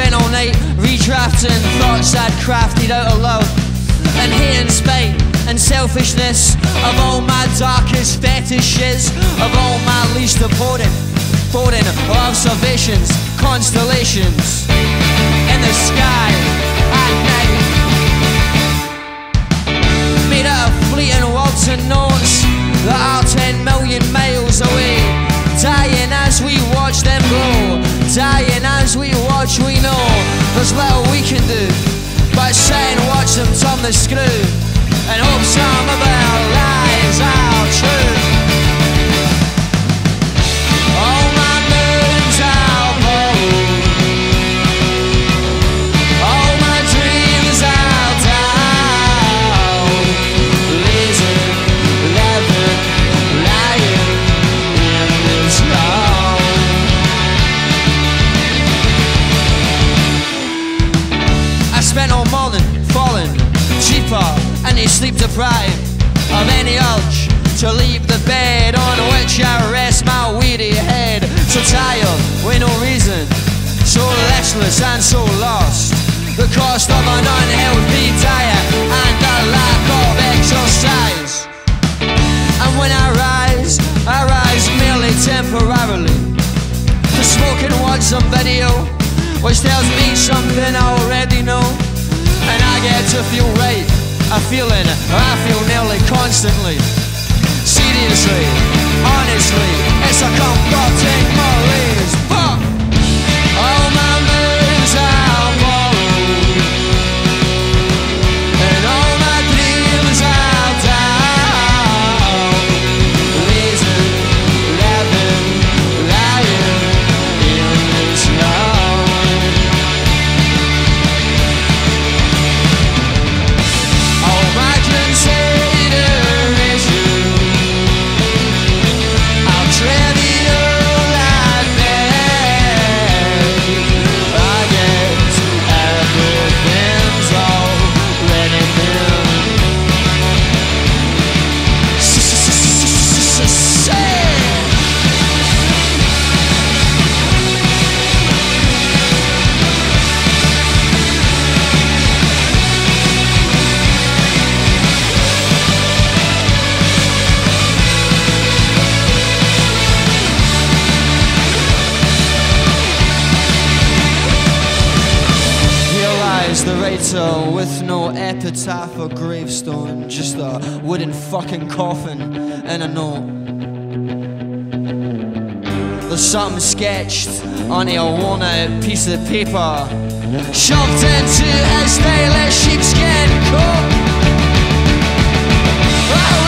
spent all night redrafting thoughts I'd crafted out of love and hate and spite and selfishness, of all my darkest fetishes, of all my least abhorrent observations, constellations in the sky at night. Made out of fleeting words and notes that are 10 million miles away, dying as we watch them grow, dying as we watch. We know there's little we can do but sit and watch them turn the screw and hope some of our lies are true. All my moons are borrowed, all my dreams are down, lazy, living, lying in this round. I spent all morning falling cheaper and sleep deprived of any urge to leave the bed on which I rest my weary head. So tired with no reason, so restless and so lost. The cost of an unhealthy diet and a lack of exercise. And when I rise merely temporarily to smoking watch some video which tells me something I already know, and I get to feel right, a feeling I feel nearly constantly. Seriously, honestly, it's a comforting malaise. Fuck! All my moves are borrowed, and all my dreams are down, lazy, living, lying in this round. All my consideration, I'll trivial like that. I guess everything's already been said. Here lies the writer with no epitaph or gravestone, just a wooden fucking coffin and a note. There's something sketched on a worn out piece of paper, shoved into a stylish sheepskin coat.